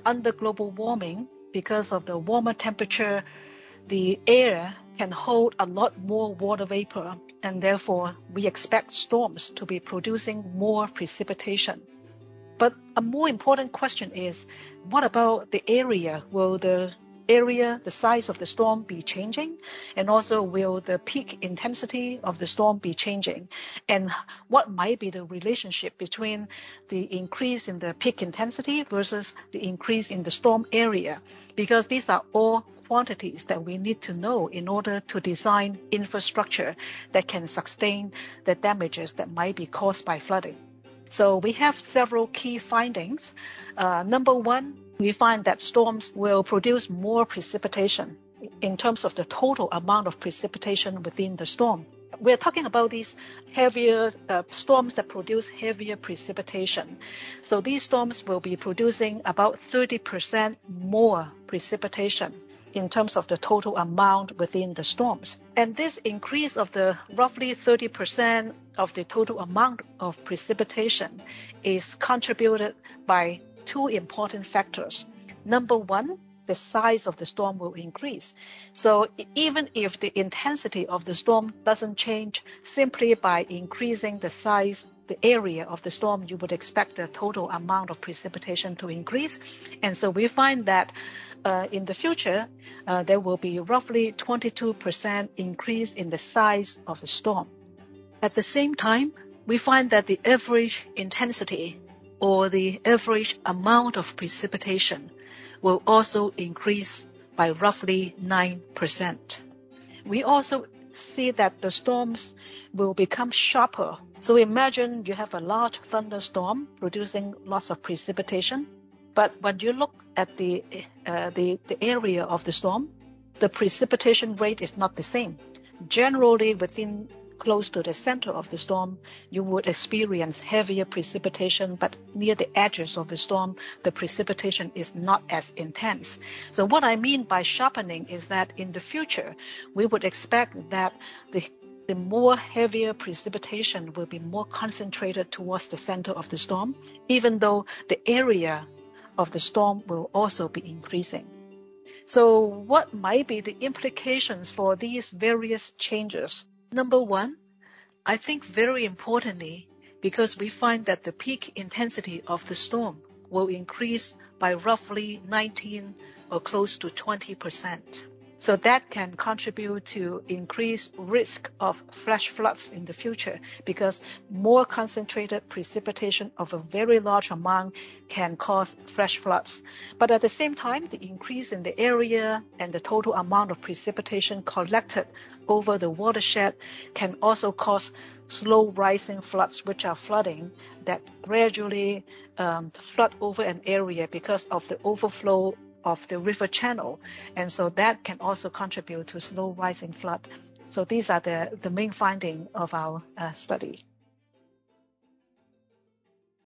under global warming, because of the warmer temperature, the air can hold a lot more water vapor, and therefore we expect storms to be producing more precipitation. But a more important question is, what about the area? Will the size of the storm be changing? And also, will the peak intensity of the storm be changing? And what might be the relationship between the increase in the peak intensity versus the increase in the storm area? Because these are all quantities that we need to know in order to design infrastructure that can sustain the damages that might be caused by flooding. So we have several key findings. Number one, we find that storms will produce more precipitation in terms of the total amount of precipitation within the storm. We're talking about these heavier storms that produce heavier precipitation. So these storms will be producing about 30% more precipitation in terms of the total amount within the storms. And this increase of the roughly 30% of the total amount of precipitation is contributed by two important factors. Number one, the size of the storm will increase. So even if the intensity of the storm doesn't change, simply by increasing the size, the area of the storm, you would expect the total amount of precipitation to increase. And so we find that in the future, there will be roughly 22% increase in the size of the storm. At the same time, we find that the average intensity or the average amount of precipitation will also increase by roughly 9%. We also see that the storms will become sharper. So imagine you have a large thunderstorm producing lots of precipitation, but when you look at the area of the storm, the precipitation rate is not the same. Generally, within close to the center of the storm, you would experience heavier precipitation, but near the edges of the storm, the precipitation is not as intense. So what I mean by sharpening is that in the future, we would expect that the more heavier precipitation will be more concentrated towards the center of the storm, even though the area of the storm will also be increasing. So what might be the implications for these various changes? Number one, I think very importantly, because we find that the peak intensity of the storm will increase by roughly 19 or close to 20%. So that can contribute to increased risk of flash floods in the future, because more concentrated precipitation of a very large amount can cause flash floods. But at the same time, the increase in the area and the total amount of precipitation collected over the watershed can also cause slow rising floods, which are flooding that gradually flood over an area because of the overflow of the river channel. And so that can also contribute to slow rising flood. So these are the main findings of our study.